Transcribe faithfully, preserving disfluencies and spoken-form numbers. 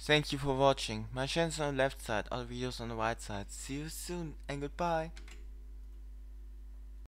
Thank you for watching. My channel's on the left side, all videos on the right side. See you soon and goodbye.